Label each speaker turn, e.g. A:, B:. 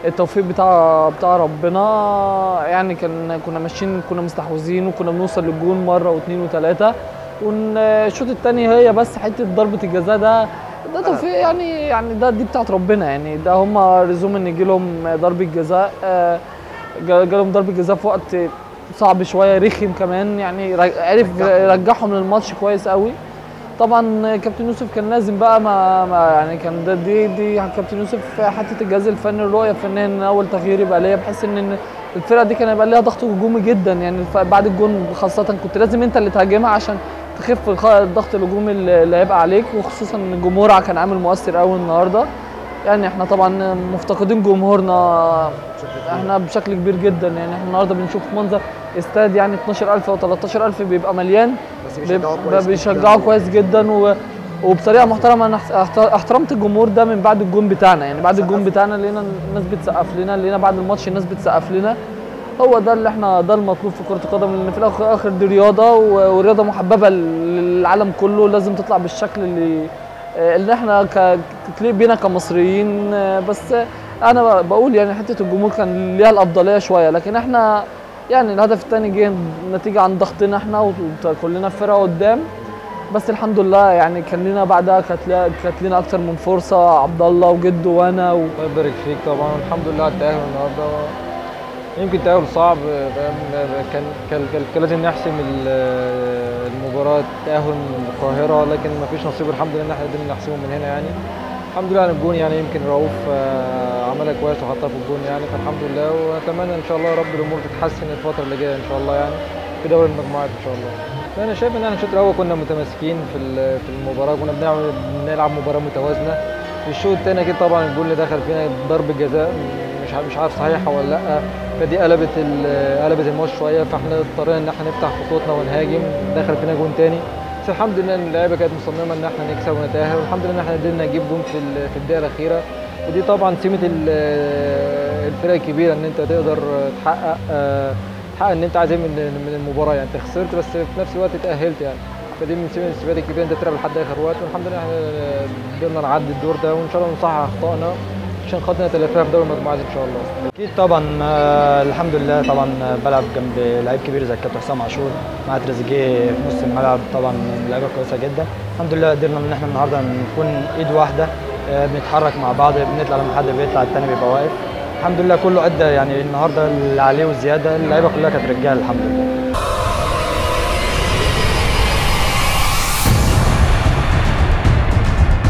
A: التوفيق بتاع ربنا. يعني كنا ماشيين، كنا مستحوذين وكنا بنوصل للجون مره واثنين وثلاثه. والشوط الثاني هي بس حته ضربه الجزاء ده توفيق، يعني دي بتاعت ربنا. يعني ده هم رزوم ان يجي لهم ضربه جزاء. جالهم ضربه جزاء في وقت صعب شويه، رخم كمان. يعني عرف يرجعهم للماتش كويس قوي. طبعا كابتن يوسف كان لازم بقى ما يعني كان دي كابتن يوسف حته الجهاز الفني، الرؤيه الفنيه، ان اول تغيير يبقى ليا، بحيث ان الفرقه دي كان يبقى ليها ضغط هجومي جدا. يعني بعد الجون خاصه كنت لازم انت اللي تهاجمها عشان تخف الضغط الهجومي اللي هيبقى عليك، وخصوصا ان الجمهور كان عامل مؤثر قوي النهارده. يعني احنا طبعا مفتقدين جمهورنا احنا بشكل كبير جدا. يعني احنا النهارده بنشوف منظر استاد يعني 12,000 او 13,000 بيبقى مليان، بيشجعوا كويس جدا وبطريقه محترمه. انا احترمت الجمهور ده من بعد الجون بتاعنا. يعني بعد الجون بتاعنا لقينا الناس بتسقف لنا، لقينا بعد الماتش الناس بتسقف لنا. هو ده اللي احنا، ده المطلوب في كرة القدم، لان في الاخر دي رياضة، ورياضة محببة للعالم كله. لازم تطلع بالشكل اللي احنا تليق بينا كمصريين. بس انا بقول يعني حتة الجمهور كان ليها الافضلية شوية، لكن احنا يعني الهدف الثاني جه نتيجة عن ضغطنا احنا وكلنا فرقة قدام. بس الحمد لله يعني كان لنا بعدها كانت لنا اكتر من فرصة، عبد الله وجد وانا
B: الله يبارك فيك. طبعا الحمد لله على التأهل النهارده. يمكن تأهل صعب، كان لازم نحسم المباراة تأهل من القاهرة، لكن ما فيش نصيب. الحمد لله ان احنا قدرنا نحسمه من هنا. يعني الحمد لله على الجون. يعني يمكن رؤوف عملها كويس وحطها في الجون. يعني فالحمد لله، ونتمنى ان شاء الله يا رب الامور تتحسن الفترة اللي جايه ان شاء الله، يعني في دوري المجموعات ان شاء الله. انا شايف ان احنا الشوط الاول كنا متماسكين في المباراة، كنا بنلعب مباراة متوازنة. في الشوط الثاني اكيد طبعا الجول اللي دخل فينا ضربة جزاء، مش عارف صحيحة ولا لا، فدي قلبت الماتش شويه. فاحنا اضطرينا ان احنا نفتح خطوطنا ونهاجم، دخل فينا جون تاني. بس الحمد لله ان اللعيبه كانت مصممه ان احنا نكسب ونتاهل، والحمد لله ان احنا قدرنا نجيب جون في الدقيقه الاخيره. ودي طبعا سمه الفرق الكبيره، ان انت تقدر تحقق ان انت عايز من المباراه. يعني انت خسرت بس في نفس الوقت اتاهلت. يعني فدي من سمه السباق الكبيره، انت تلعب لحد اخر وقت. والحمد لله احنا قدرنا نعدي الدور ده، وان شاء الله نصحح اخطائنا عشان خاطر نتلافاها في دوري المجموعات ان شاء الله.
C: اكيد طبعا. الحمد لله طبعا بلعب جنب لعيب كبير زي الكابتن حسام عاشور، مع تريزيجيه في نص الملعب. طبعا لعيبه كويسه جدا. الحمد لله قدرنا ان احنا النهارده نكون ايد واحده، بنتحرك مع بعض، بنطلع لما حد بيطلع الثاني بيبقى واقف. الحمد لله كله ادى يعني النهارده اللي عليه والزياده. اللعيبه كلها كانت رجاله الحمد لله.